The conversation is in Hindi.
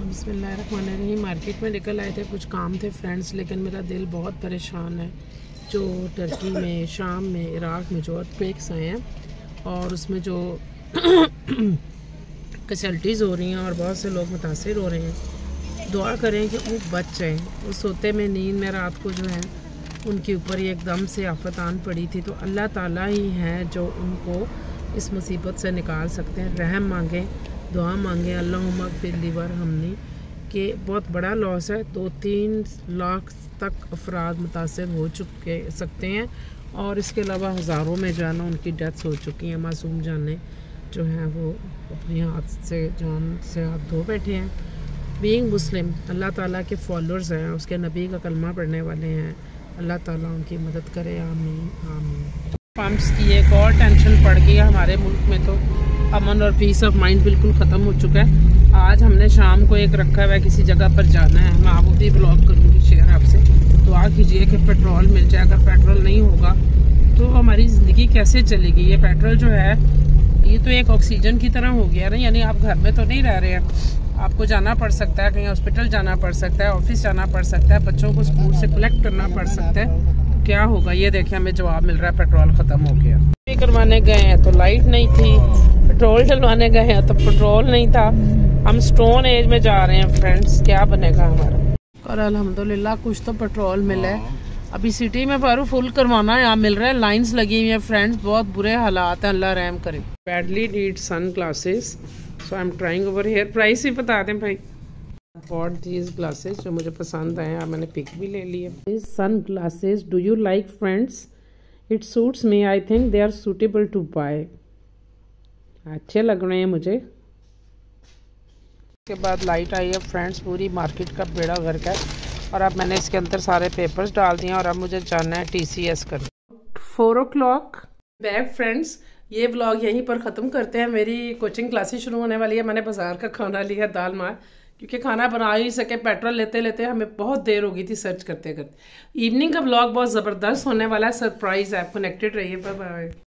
बिस्मिल्लाहिर्रहमानिर्रहीम। मार्केट में निकल आए थे, कुछ काम थे फ्रेंड्स, लेकिन मेरा दिल बहुत परेशान है। जो टर्की में, शाम में, इराक़ में जो अर्थक्वेक्स आए हैं और उसमें जो कैजुअल्टीज़ हो रही हैं और बहुत से लोग मुतासिर हो रहे हैं, दुआ करें कि वो बच जाएँ। वो सोते में नींद में रात को जो है उनके ऊपर ही एकदम से आफत आन पड़ी थी, तो अल्लाह ताला ही हैं जो उनको इस मुसीबत से निकाल सकते हैं। रहम मांगें, दुआ मांगें, अल्लाहुम्मा फिर लीवर हमनी के बहुत बड़ा लॉस है। 2-3 लाख तक अफराद मुतासर हो चुके सकते हैं और इसके अलावा हज़ारों में जो है ना उनकी डेथ्स हो चुकी हैं। मासूम जाने जो हैं वो अपने हाथ से जान से हाथ धो बैठे हैं। बीइंग मुस्लिम, अल्लाह ताला के फॉलोअर्स हैं, उसके नबी का कलमा पढ़ने वाले हैं। अल्लाह ताला उनकी मदद करे, आमीन आमीन। पम्प्स की एक और टेंशन पड़ गई है हमारे मुल्क में, तो अमन और पीस ऑफ माइंड बिल्कुल ख़त्म हो चुका है। आज हमने शाम को एक रखा हुआ है, किसी जगह पर जाना है, मैं आप भी ब्लॉग करूँगी शेयर आपसे। दुआ कीजिए कि पेट्रोल मिल जाए। अगर पेट्रोल नहीं होगा तो हमारी ज़िंदगी कैसे चलेगी। ये पेट्रोल जो है ये तो एक ऑक्सीजन की तरह हो गया ना, यानी आप घर में तो नहीं रह रहे हैं, आपको जाना पड़ सकता है, कहीं हॉस्पिटल जाना पड़ सकता है, ऑफिस जाना पड़ सकता है, बच्चों को स्कूल से कलेक्ट करना पड़ सकता है। क्या होगा ये देखिए, हमें जवाब मिल रहा है पेट्रोल ख़त्म हो गया। करवाने गए हैं तो लाइट नहीं थी, पेट्रोल डलवाने गए हैं तो पेट्रोल नहीं था। हम स्टोन एज में जा रहे हैं फ्रेंड्स, क्या बनेगा हमारा। और अल्हम्दुलिल्लाह कुछ तो पेट्रोल मिला है। अभी सिटी में पर फुल करवाना है, यहाँ मिल रहा है, लाइंस लगी हुई है फ्रेंड्स, बहुत बुरे हालात हैं, अल्लाह रहम करे। Badly need sunglasses, so I am trying over here. Price ही बता दें भाई। बॉट दीज ग्लासेस जो मुझे पसंद आए हैं, मैंने पिक भी ले ली है। Sunglasses, do you like friends? It suits me, I think they are suitable to buy. अच्छे लग रहे हैं मुझे। उसके बाद लाइट आई है फ्रेंड्स, पूरी मार्केट का बेड़ा गर्क है और अब मैंने इसके अंदर सारे पेपर्स डाल दिए और अब मुझे जाना है TCS करने। 4 o'clock बैक फ्रेंड्स। ये व्लॉग यहीं पर ख़त्म करते हैं। मेरी कोचिंग क्लासेस शुरू होने वाली है। मैंने बाज़ार का खाना लिया, दाल मार, क्योंकि खाना बना ही सके, पेट्रोल लेते लेते हमें बहुत देर हो गई थी सर्च करते करते। इवनिंग का व्लॉग बहुत ज़बरदस्त होने वाला है, सरप्राइज़ है, आप कनेक्टेड रहिए। Bye bye.